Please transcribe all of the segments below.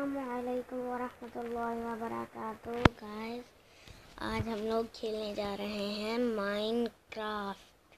अस्सलामुअलैकुम वरहमतुल्लाहि वबरकातुहू। गाइस, आज हम लोग खेलने जा रहे हैं माइनक्राफ्ट।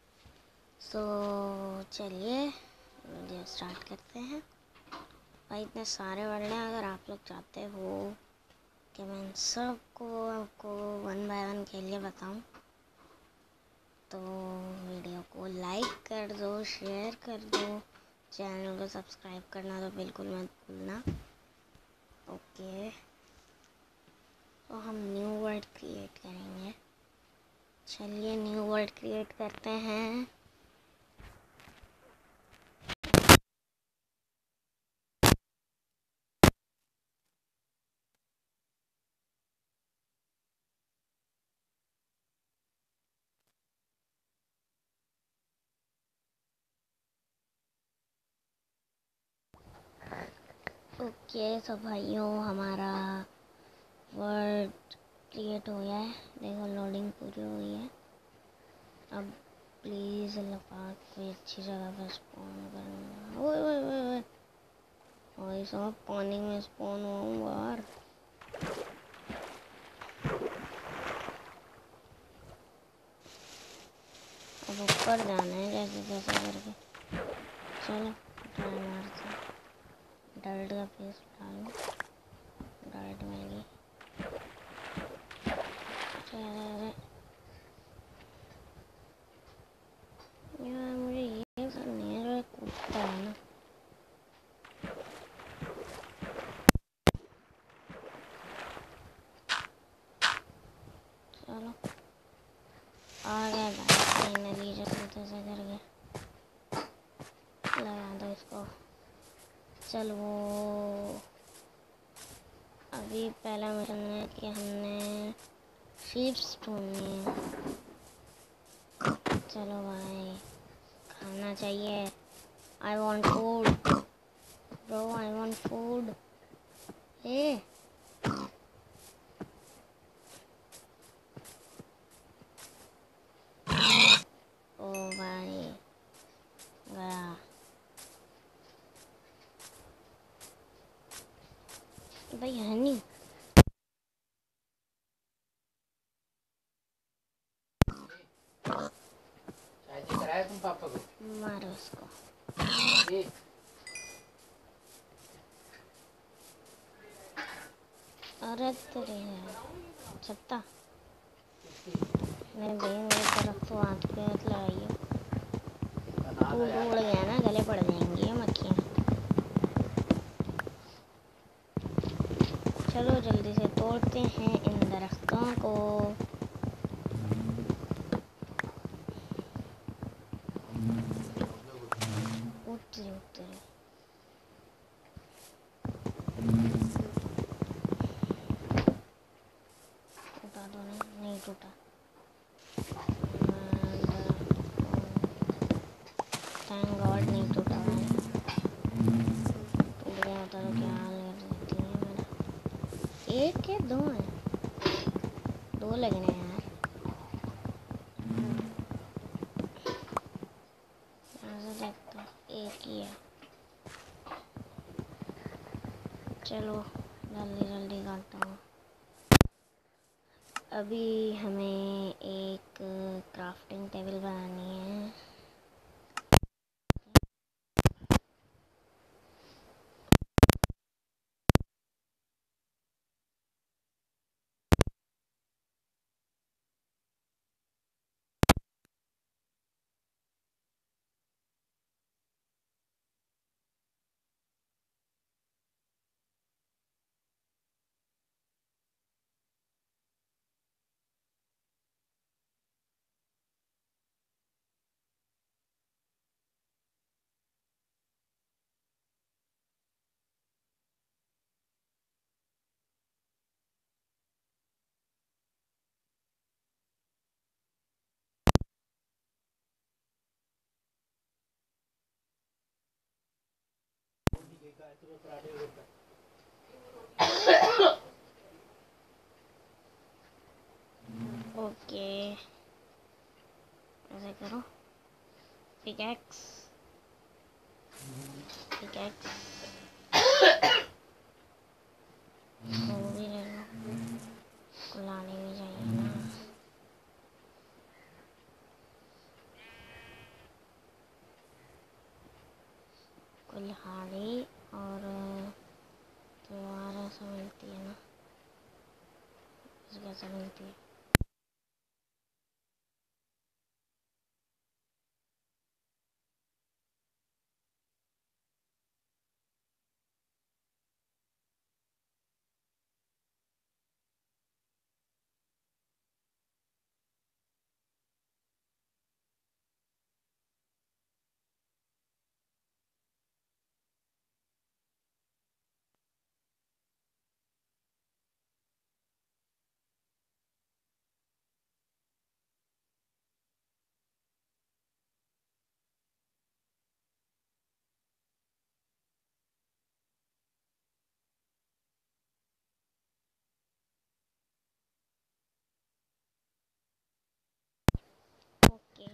चलिए वीडियो स्टार्ट करते हैं। भाई इतने सारे वर्ड हैं, अगर आप लोग चाहते हो कि मैं सबको आपको वन बाय वन खेल के बताऊँ तो वीडियो को लाइक कर दो, शेयर कर दो, चैनल को सब्सक्राइब करना तो बिल्कुल मत भूलना। ओके, तो हम न्यू वर्ल्ड क्रिएट करेंगे। चलिए न्यू वर्ल्ड क्रिएट करते हैं। ओके, तो भाइयों हमारा वर्ल्ड क्रिएट हो गया है। देखो लोडिंग पूरी हो गई है। अब प्लीज़ अल्लाह पाक कोई अच्छी जगह पर स्पॉन करना। ओए ओए ओए ओए, भाई साहब पानी में स्पॉन हुआ हूँ बाहर। अब ऊपर जाना है जैसे जैसे करके। चलो ट्राई मारते हैं। डर्ट का पीस डालो, डर्ट मिल गई। अरे यार मुझे ये पसंद नहीं है जो कूदता है ना। चलो आ गया भाई, फाइनली जैसे तैसे करके लगा दो इसको। चलो अभी पहला मिशन है कि हमने शीप्स ढूंढनी है। चलो भाई खाना चाहिए। I want food bro, I want food. ए ओ भाई गया। भाई है नहीं। तुम पापा को मारो इसको। अरे तेरे है छत्ता नहीं भाई, मेरी तरफ तो हाथ पे मत लगाइए। टूट उड़ गया ना, गले पड़ जाएंगी ये मक्खियाँ। चलो जल्दी से तोड़ते हैं इन दरख्तों को। उतरे उतरे टूटा तो नहीं टूटा। थैंक गॉड नहीं टूटा भाई। टूट गया होता तो क्या हाल कर देती है मेरा। एक के दो हैं, दो लगने हैं यार। ऐसे देखता हूँ एक ही है। चलो जल्दी जल्दी करता हूँ। अभी हमें एक क्राफ्टिंग टेबल बनानी है। ओके ऐसे करो। पिकैक्स पिकैक्स कुल्हाड़ी और तलवार ऐसा मिलती है ना, कैसे मिलती है। ओके